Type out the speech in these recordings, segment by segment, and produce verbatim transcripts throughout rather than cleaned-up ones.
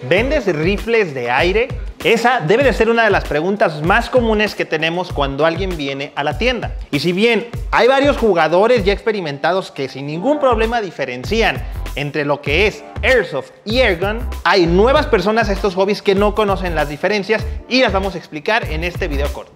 ¿Vendes rifles de aire? Esa debe de ser una de las preguntas más comunes que tenemos cuando alguien viene a la tienda. Y si bien hay varios jugadores ya experimentados que sin ningún problema diferencian entre lo que es Airsoft y Airgun, hay nuevas personas a estos hobbies que no conocen las diferencias y las vamos a explicar en este video corto.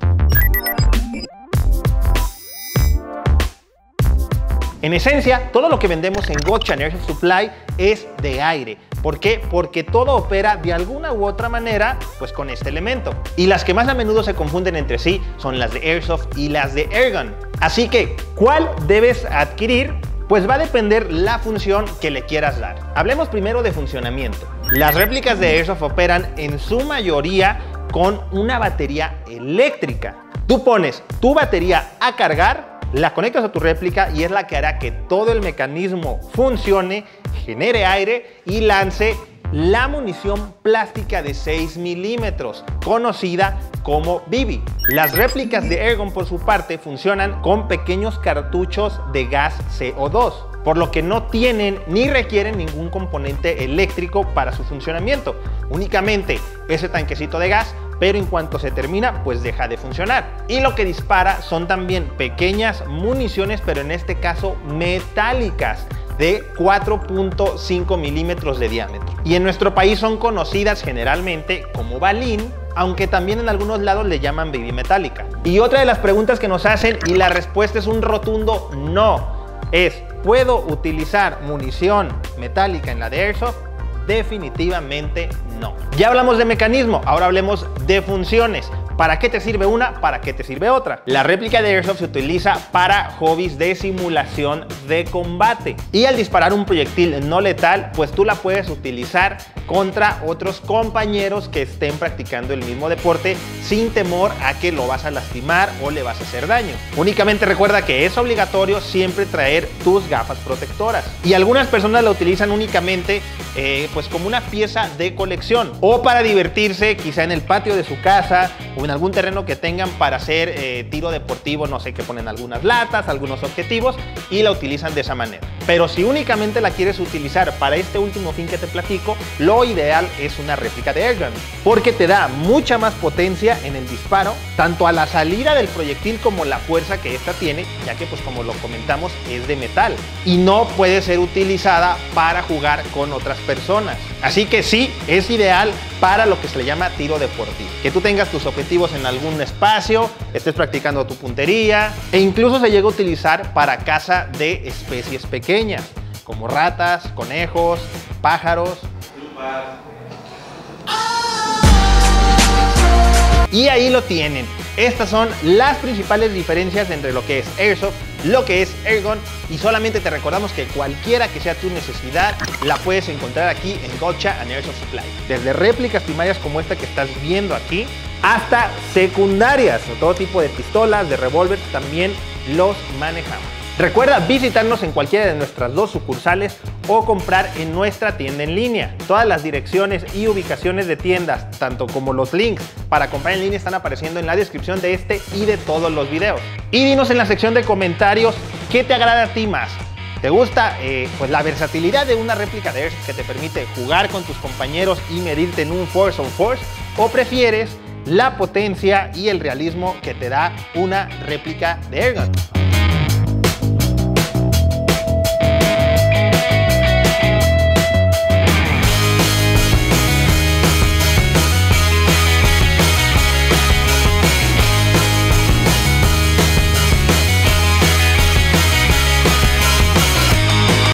En esencia, todo lo que vendemos en Gotcha and Airsoft Supply es de aire. ¿Por qué? Porque todo opera de alguna u otra manera pues con este elemento. Y las que más a menudo se confunden entre sí son las de Airsoft y las de Airgun. Así que, ¿cuál debes adquirir? Pues va a depender la función que le quieras dar. Hablemos primero de funcionamiento. Las réplicas de Airsoft operan en su mayoría con una batería eléctrica. Tú pones tu batería a cargar, la conectas a tu réplica y es la que hará que todo el mecanismo funcione, genere aire y lance la munición plástica de seis milímetros, conocida como B B. Las réplicas de Airgun, por su parte, funcionan con pequeños cartuchos de gas C O dos, por lo que no tienen ni requieren ningún componente eléctrico para su funcionamiento. Únicamente ese tanquecito de gas, pero en cuanto se termina, pues deja de funcionar. Y lo que dispara son también pequeñas municiones, pero en este caso metálicas, de cuatro punto cinco milímetros de diámetro. Y en nuestro país son conocidas generalmente como balín, aunque también en algunos lados le llaman baby metálica. Y otra de las preguntas que nos hacen, y la respuesta es un rotundo no, es: ¿puedo utilizar munición metálica en la de Airsoft? Definitivamente no. Ya hablamos de mecanismo, ahora hablemos de funciones. ¿Para qué te sirve una? ¿Para qué te sirve otra? La réplica de Airsoft se utiliza para hobbies de simulación de combate. Y al disparar un proyectil no letal, pues tú la puedes utilizar contra otros compañeros que estén practicando el mismo deporte sin temor a que lo vas a lastimar o le vas a hacer daño. Únicamente recuerda que es obligatorio siempre traer tus gafas protectoras. Y algunas personas la utilizan únicamente eh, pues como una pieza de colección o para divertirse quizá en el patio de su casa o en algún terreno que tengan para hacer eh, tiro deportivo, no sé, que ponen algunas latas, algunos objetivos y la utilizan de esa manera. Pero si únicamente la quieres utilizar para este último fin que te platico, lo ideal es una réplica de Airgun, porque te da mucha más potencia en el disparo, tanto a la salida del proyectil como la fuerza que esta tiene, ya que pues como lo comentamos es de metal y no puede ser utilizada para jugar con otras personas. Así que sí, es ideal para lo que se le llama tiro deportivo, que tú tengas tus objetivos en algún espacio, estés practicando tu puntería, e incluso se llega a utilizar para caza de especies pequeñas como ratas, conejos, pájaros. Y ahí lo tienen. Estas son las principales diferencias entre lo que es Airsoft, lo que es Airgun, y solamente te recordamos que cualquiera que sea tu necesidad la puedes encontrar aquí en Gotcha and Airsoft Supply. Desde réplicas primarias como esta que estás viendo aquí, hasta secundarias, todo tipo de pistolas, de revólver, también los manejamos. Recuerda visitarnos en cualquiera de nuestras dos sucursales o comprar en nuestra tienda en línea. Todas las direcciones y ubicaciones de tiendas, tanto como los links para comprar en línea, están apareciendo en la descripción de este y de todos los videos. Y dinos en la sección de comentarios qué te agrada a ti más. ¿Te gusta eh, pues la versatilidad de una réplica de Airsoft que te permite jugar con tus compañeros y medirte en un force on force? ¿O prefieres la potencia y el realismo que te da una réplica de Airgun?